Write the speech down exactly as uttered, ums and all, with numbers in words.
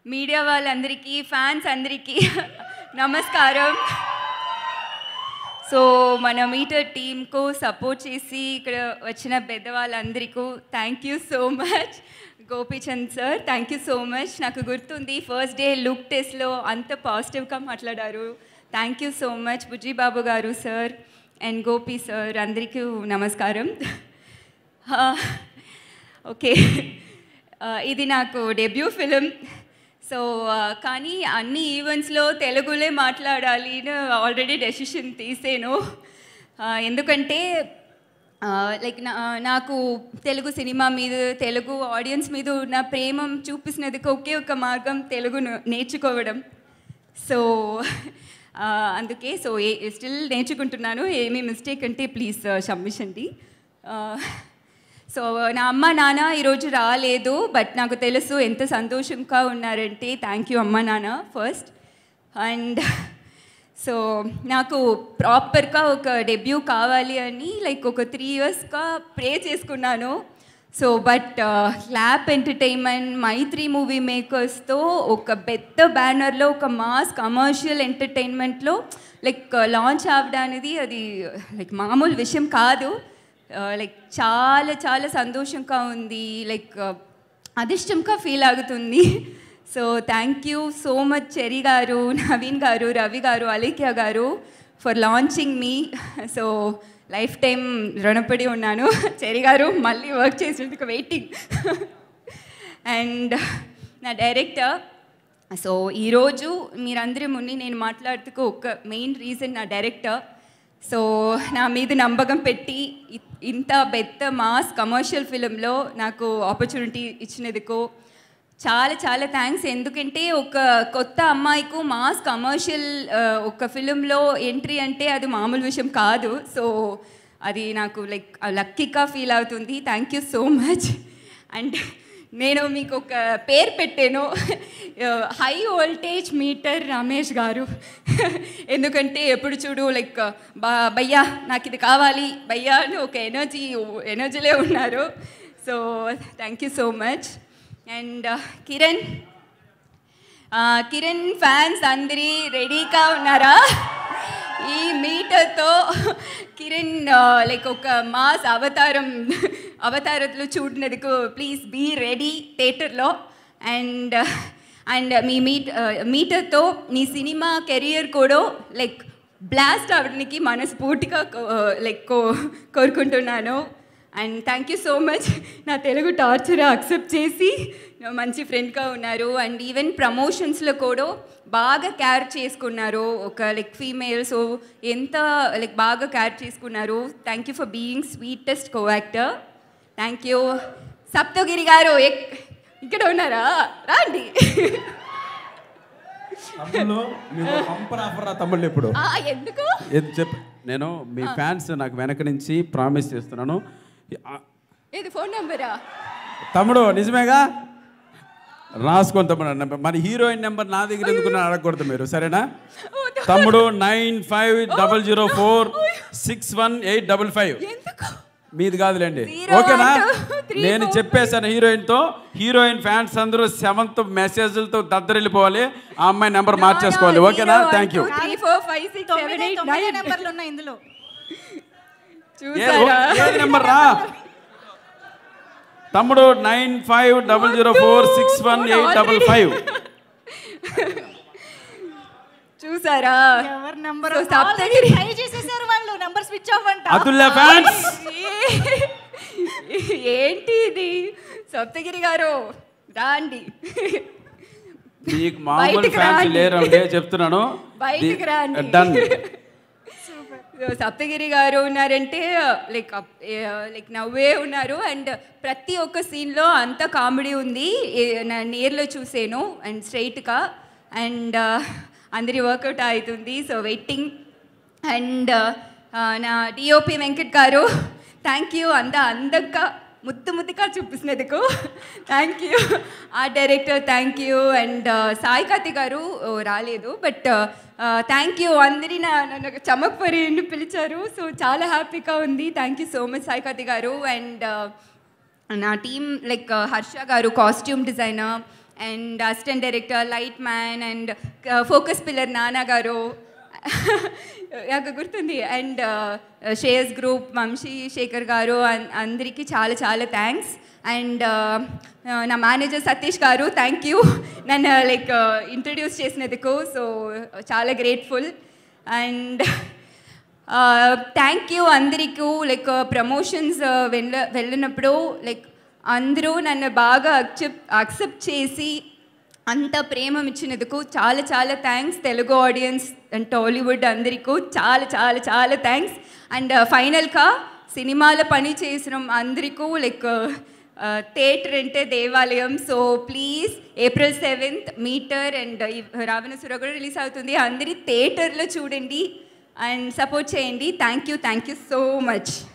Media వాళ్ళందరికీ fans అందరికీ నమస్కారం. సో మన మీటర్ టీమ్కు సపోర్ట్ చేసి ఇక్కడ వచ్చిన పెద్దవాళ్ళందరికీ thank you so much. Gopichand sir thank you so much. నాకు గుర్తుంది ఫస్ట్ డే లుక్ టెస్ట్లో అంత పాజిటివ్గా మాట్లాడారు. Thank you so much. Bujjibabu గారు సార్ అండ్ గోపి సార్ అందరికీ నమస్కారం. ఓకే, ఇది నాకు డెబ్యూ ఫిలిం. సో కానీ అన్ని ఈవెంట్స్లో తెలుగులే మాట్లాడాలి ఆల్రెడీ డెసిషన్ తీసాను. ఎందుకంటే లైక్ నాకు తెలుగు సినిమా మీద తెలుగు ఆడియన్స్ మీద ఉన్న ప్రేమ చూపించినది ఒకే ఒక మార్గం తెలుగు నేర్చుకోవడం. సో అందుకే సో ఏ స్టిల్ నేర్చుకుంటున్నాను. ఏమీ మిస్టేక్ అంటే ప్లీజ్ క్షమించండి. సో నా అమ్మ నాన్న ఈరోజు రాలేదు, బట్ నాకు తెలుసు ఎంత సంతోషంగా ఉన్నారంటే థ్యాంక్ యూ అమ్మ నాన్న ఫస్ట్. అండ్ సో నాకు ప్రాపర్గా ఒక డెబ్యూ కావాలి అని లైక్ ఒక త్రీ ఇయర్స్గా ప్రే చేసుకున్నాను. So but lap entertainment Mythri movie మేకర్స్తో ఒక పెద్ద బ్యానర్లో ఒక మాస్ కమర్షియల్ ఎంటర్టైన్మెంట్లో లైక్ లాంచ్ అవ్వడానికి అది లైక్ మామూలు విషయం కాదు. లైక్ చాలా చాలా సంతోషంగా ఉంది, లైక్ అదిష్టంగా ఫీల్ అవుతుంది. So thank you so much Cherry గారు, నవీన్ గారు, రవి గారు, అలేఖ్య గారు for launching me. So life time రుణపడి ఉన్నాను. చెరి గారు మళ్ళీ వర్క్ చేసేందుకు వెయిటింగ్. అండ్ నా డైరెక్టర్. సో ఈరోజు మీరందరి ముందు నేను మాట్లాడుతూ ఒక మెయిన్ రీజన్ నా డైరెక్టర్. సో నా మీద నమ్మకం పెట్టి ఇంత పెద్ద మాస్ కమర్షియల్ ఫిలింలో నాకు ఆపర్చునిటీ ఇచ్చినందుకు చాలా చాలా థ్యాంక్స్. ఎందుకంటే ఒక కొత్త అమ్మాయికు మాస్ కమర్షియల్ ఒక ఫిలింలో ఎంట్రీ అంటే అది మామూలు విషయం కాదు. సో అది నాకు లైక్ లక్కీగా ఫీల్ అవుతుంది. Thank you so much. And నేను మీకు ఒక పేరు పెట్టాను, హై వోల్టేజ్ మీటర్ రమేష్ గారు. ఎందుకంటే ఎప్పుడు చూడు లైక్ బా భయ్యా నాకు ఇది కావాలి భయ్యా అని ఒక ఎనర్జీ ఎనర్జీలే ఉన్నారు. So thank you so much. And Kiran Kiran fans అందరి రెడీగా ఉన్నారా? ఈ మీటర్తో కిరణ్ లైక్ ఒక మాస్ అవతారం అవతారంలో చూడినందుకు ప్లీజ్ బీ రెడీ థియేటర్లో. అండ్ అండ్ మీ మీట్ మీటర్తో మీ సినిమా కెరియర్ కూడా లైక్ బ్లాస్ట్ అవ్వడానికి మనస్ఫూర్తిగా లైక్ కో కోరుకుంటున్నాను. And thank you so much నా తెలుగు టార్చర్ యాక్సెప్ట్ చేసి మంచి ఫ్రెండ్గా ఉన్నారు. అండ్ ఈవెన్ ప్రమోషన్స్లో కూడా బాగా క్యార్ చేసుకున్నారు ఒక లైక్ ఫీమేల్. సో ఎంత లైక్ బాగా క్యార్ చేసుకున్నారు. Thank you for being sweetest co actor. Thank you. Saptagiri గారు ఇక్కడ ఉన్నారా? రాండి. తమ్ముళ్ళు ఇప్పుడు ఎందుకు చెప్పు. నేను మీ ఫ్యాన్స్ నాకు వెనక నుంచి ప్రామిస్ చేస్తున్నాను. ఇది ఫోన్ నెంబరా తమ్ముడు? నిజమేగా, రాసుకోండి తమ్ముడు. మరి హీరోయిన్ నెంబర్ నా దగ్గర ఎందుకు అడగకూడదు మీరు, సరేనా? తమ్ముడు nine five double zero four six one eight double five మీది కాదులేండి, ఓకేనా? నేను చెప్పేశాను హీరోయిన్తో. హీరోయిన్ ఫ్యాన్స్ అందరూ సెవెంత్ మెసేజ్లతో దద్దరిల్లిపోవాలి. ఆ అమ్మాయి నెంబర్ మార్చేసుకోవాలి, ఓకేనా? Thank you. నెంబర్ రా తమ్ముడు? Nine five double zero four six one eight double five. చూసారా? అతుల్య ఫ్యాన్స్ ఏంటి ఇది? సప్తగిరి గారు రాండి. మీకు మామూలు ఫ్యాన్స్ లేరంటే చెప్తున్నాను. బయటికి రాండి. డన్. సప్తగిరి గారు ఉన్నారంటే లైక్ లైక్ నవ్వే ఉన్నారు. అండ్ ప్రతి ఒక్క సీన్లో అంత కామెడీ ఉంది. నా నేర్లో చూసాను అండ్ స్ట్రైట్గా. అండ్ అందరి వర్కౌట్ అవుతుంది. So waiting. అండ్ నా డిఓపి వెంకట్ గారు థ్యాంక్ యూ. అంత అందంగా ముద్దు ముద్దుగా చూపిస్తున్నందుకు thank you. Art director thank you. And Sai Karthik గారు రాలేదు, బట్ థ్యాంక్ యూ. అందరి నా నన్ను చమక్ పరి పిలిచారు. సో చాలా హ్యాపీగా ఉంది. Thank you so much Sai Karthik garu. And నా team like Harsha garu costume designer, and assistant director light man and focus puller Nana garu నాకు గుర్తుంది. And shares group Vamsi Sekhar garu అందరికీ చాలా చాలా థ్యాంక్స్. అండ్ నా manager Satish garu thank you నన్ను లైక్ ఇంట్రడ్యూస్ చేసినందుకు. సో చాలా గ్రేట్ఫుల్. అండ్ థ్యాంక్ యూ అందరికీ. లైక్ ప్రమోషన్స్ వెళ్ళ వెళ్ళినప్పుడు లైక్ అందరూ నన్ను బాగా అక్సెప్ట్ అక్సెప్ట్ చేసి అంత ప్రేమ ఇచ్చినందుకు చాలా చాలా thanks. Telugu audience and Tollywood అందరికీ చాలా చాలా చాలా థ్యాంక్స్. అండ్ ఫైనల్గా సినిమాలో పని చేసిన అందరికీ లైక్ థియేటర్ అంటే దేవాలయం. So please April seventh Meter and Ravanasura కూడా రిలీజ్ అవుతుంది. అందరి థియేటర్లో చూడండి అండ్ సపోర్ట్ చేయండి. Thank you thank you so much.